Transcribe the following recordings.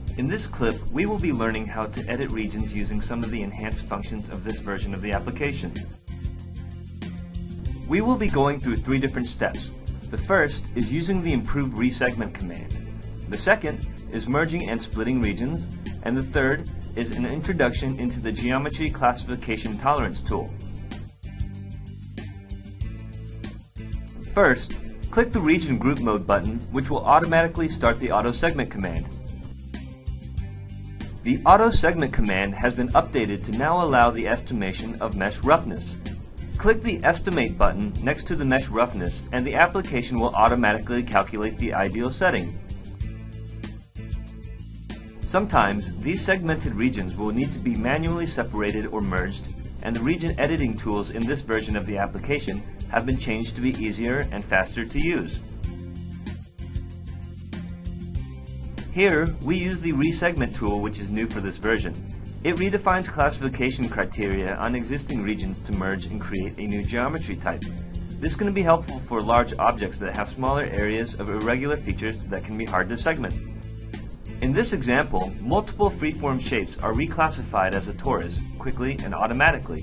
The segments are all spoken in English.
In this clip, we will be learning how to edit regions using some of the enhanced functions of this version of the application. We will be going through 3 different steps. The first is using the improved resegment command. The second is merging and splitting regions, and the third is an introduction into the geometry classification tolerance tool. First, click the Region Group Mode button, which will automatically start the Auto Segment command. The Auto Segment command has been updated to now allow the estimation of mesh roughness. Click the Estimate button next to the mesh roughness and the application will automatically calculate the ideal setting. Sometimes these segmented regions will need to be manually separated or merged, and the region editing tools in this version of the application have been changed to be easier and faster to use. Here, we use the resegment tool, which is new for this version. It redefines classification criteria on existing regions to merge and create a new geometry type. This is going to be helpful for large objects that have smaller areas of irregular features that can be hard to segment. In this example, multiple freeform shapes are reclassified as a torus quickly and automatically.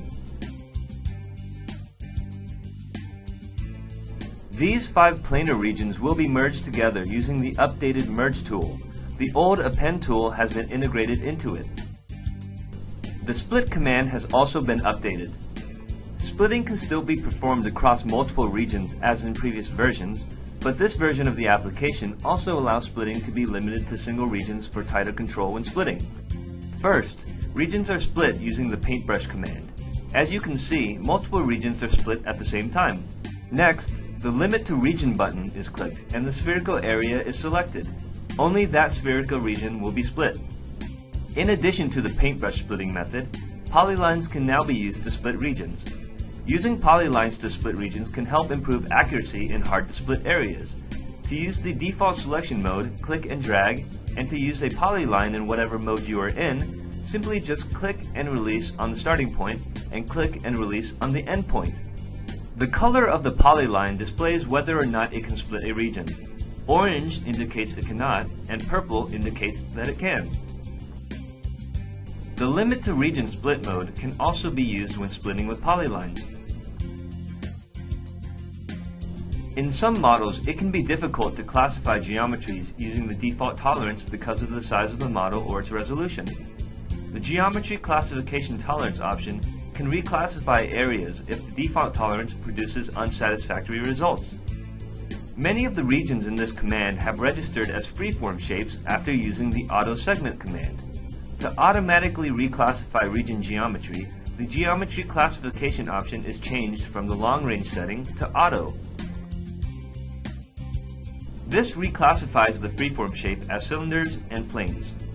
These 5 planar regions will be merged together using the updated Merge tool. The old Append tool has been integrated into it. The Split command has also been updated. Splitting can still be performed across multiple regions as in previous versions, but this version of the application also allows splitting to be limited to single regions for tighter control when splitting. First, regions are split using the Paintbrush command. As you can see, multiple regions are split at the same time. Next, the Limit to Region button is clicked and the spherical area is selected. Only that spherical region will be split. In addition to the paintbrush splitting method, polylines can now be used to split regions. Using polylines to split regions can help improve accuracy in hard-to-split areas. To use the default selection mode, click and drag, and to use a polyline in whatever mode you are in, simply just click and release on the starting point and click and release on the end point. The color of the polyline displays whether or not it can split a region. Orange indicates it cannot, and purple indicates that it can. The Limit to Region split mode can also be used when splitting with polylines. In some models, it can be difficult to classify geometries using the default tolerance because of the size of the model or its resolution. The Geometry Classification Tolerance option can reclassify areas if the default tolerance produces unsatisfactory results. Many of the regions in this command have registered as freeform shapes after using the Auto Segment command. To automatically reclassify region geometry, the Geometry Classification option is changed from the long range setting to Auto. This reclassifies the freeform shape as cylinders and planes.